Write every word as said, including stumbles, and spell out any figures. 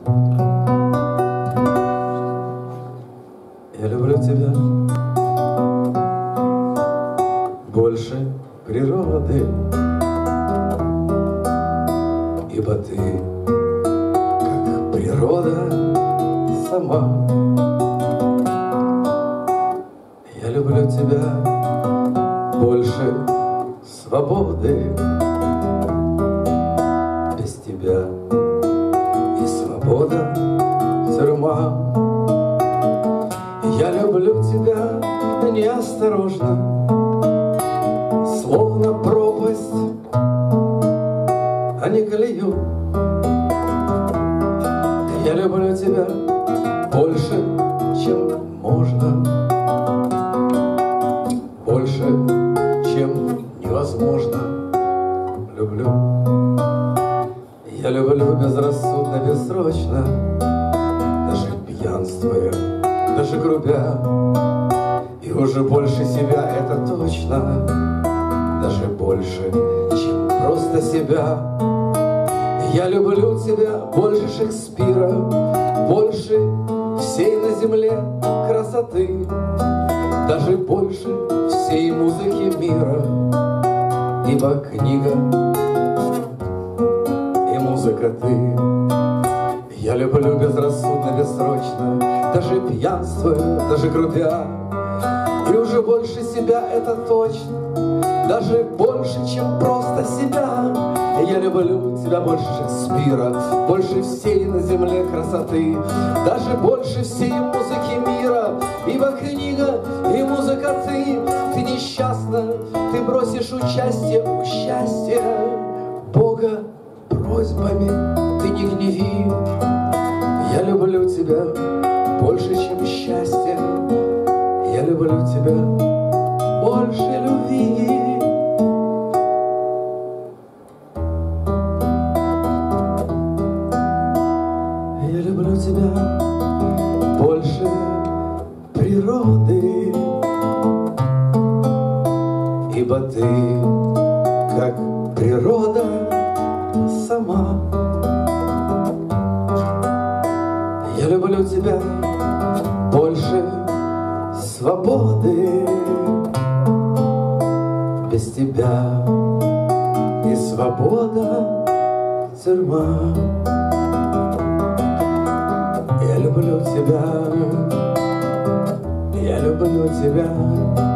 Я люблю тебя больше природы, ибо ты, как природа сама. Я люблю тебя больше свободы, без тебя и свобода тюрьма. Я люблю тебя неосторожно, словно пропасть, а не колею. Я люблю тебя больше, чем можно, больше, чем невозможно. Люблю. Я люблю безрассудно, бессрочно, даже пьянствуя, даже грубя, и уже больше себя, это точно, даже больше, чем просто себя. Я люблю тебя больше Шекспира, больше всей на земле красоты, даже больше всей музыки мира, ибо книга и музыка ты. Я люблю безрассудно, бессрочно, даже пьянствуя, даже грубя, и уже больше себя, это точно, даже больше, чем просто себя. Я люблю тебя больше Шекспира, больше всей на земле красоты, даже больше всей музыки мира, ибо книга и музыка ты. Ты несчастна, ты бросишь участие у счастья Бога просьбами, ты не гневи. Я люблю тебя больше, чем счастье, я люблю тебя больше любви. Я люблю тебя больше природы, ибо ты, как природа сама. Я люблю тебя больше свободы, без тебя и свобода тюрьма. Я люблю тебя, я люблю тебя.